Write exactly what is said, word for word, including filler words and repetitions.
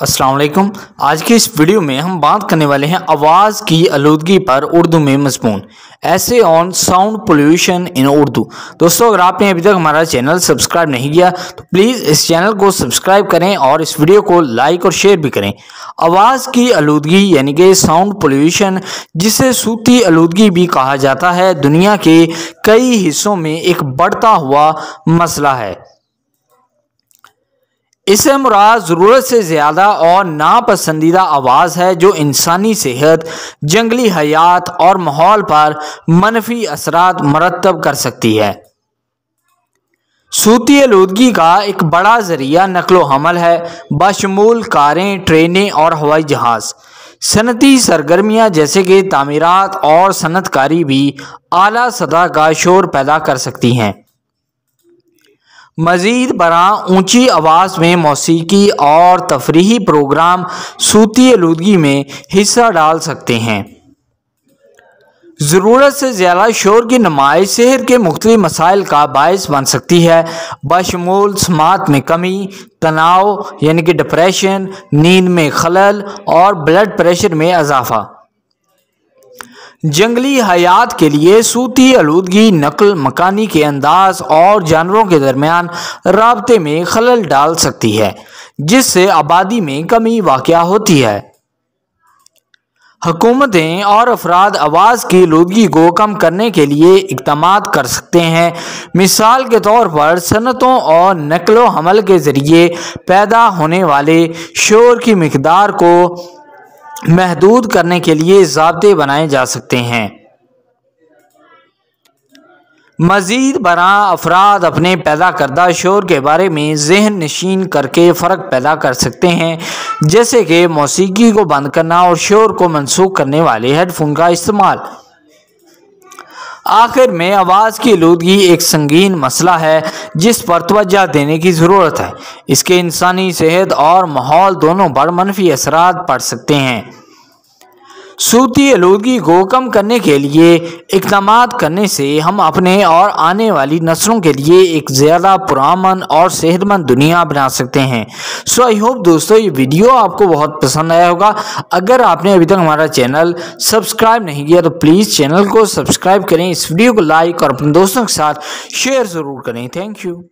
السلام علیکم۔ آج کی اس ویڈیو میں ہم بات کرنے والے ہیں آواز کی آلودگی پر اردو میں مضمون ایسے on sound pollution in Urdu. دوستو اگر آپ نے ابھی تک ہمارا چینل سبسکرائب نہیں کیا تو پلیز اس چینل کو سبسکرائب کریں اور اس ویڈیو کو لائک اور شیئر بھی کریں۔ آواز کی آلودگی یعنی کہ ساؤنڈ پولیوشن، جسے صوتی آلودگی بھی کہا جاتا ہے، دنیا کے کئی حصوں میں ایک بڑھتا ہوا مسئلہ ہے۔ اس سے مراد ضرورت سے زیادہ اور ناپسندیدہ آواز ہے جو انسانی صحت، جنگلی حیات اور ماحول پر منفی اثرات مرتب کر سکتی ہے۔ صوتی آلودگی کا ایک بڑا ذریعہ نقل و حمل ہے، بشمول کاریں، ٹرینیں اور ہوائی جہاز۔ صنعتی سرگرمیاں جیسے کہ تعمیرات اور صنعت کاری بھی اعلیٰ سطح کا شور پیدا کر سکتی ہیں۔ مزید برآں اونچی آواز میں موسیقی اور تفریحی پروگرام صوتی آلودگی میں حصہ ڈال سکتے ہیں۔ ضرورت سے زیادہ شور کی نمائش صحت کے مختلف مسائل کا باعث بن سکتی ہے، بشمول سماعت میں کمی، تناؤ یعنی کہ ڈپریشن، نیند میں خلل اور بلڈ پریشر میں اضافہ۔ جنگلی حیات کے لیے صوتی آلودگی نقل مکانی کے انداز اور جانوروں کے درمیان رابطے میں خلل ڈال سکتی ہے، جس سے آبادی میں کمی واقع ہوتی ہے۔ حکومتیں اور افراد آواز کی آلودگی کو کم کرنے کے لیے اقدامات کر سکتے ہیں۔ مثال کے طور پر صنعتوں اور نقل و حمل کے ذریعے پیدا ہونے والے شور کی مقدار کو محدود کرنے کے لیے ضابطے بنائے جا سکتے ہیں۔ مزید برآں افراد اپنے پیدا کردہ شور کے بارے میں ذہن نشین کر کے فرق پیدا کر سکتے ہیں، جیسے کہ موسیقی کو بند کرنا اور شور کو منسوخ کرنے والے ہیڈ فون کا استعمال۔ آخر میں آواز کی آلودگی ایک سنگین مسئلہ ہے جس پر توجہ دینے کی ضرورت ہے۔ اس کے انسانی صحت اور ماحول دونوں پر منفی اثرات پڑ سکتے ہیں۔ صوتی آلودگی کو کم کرنے کے لیے اقدامات کرنے سے ہم اپنے اور آنے والی نسلوں کے لیے ایک زیادہ پرامن اور صحت مند دنیا بنا سکتے ہیں۔ سو آئی ہوپ دوستو یہ ویڈیو آپ کو بہت پسند آیا ہوگا۔ اگر آپ نے ابھی تک ہمارا چینل سبسکرائب نہیں کیا تو پلیز چینل کو سبسکرائب کریں، اس ویڈیو کو لائک اور اپنے دوستوں کے ساتھ شیئر ضرور کریں۔ Thank you.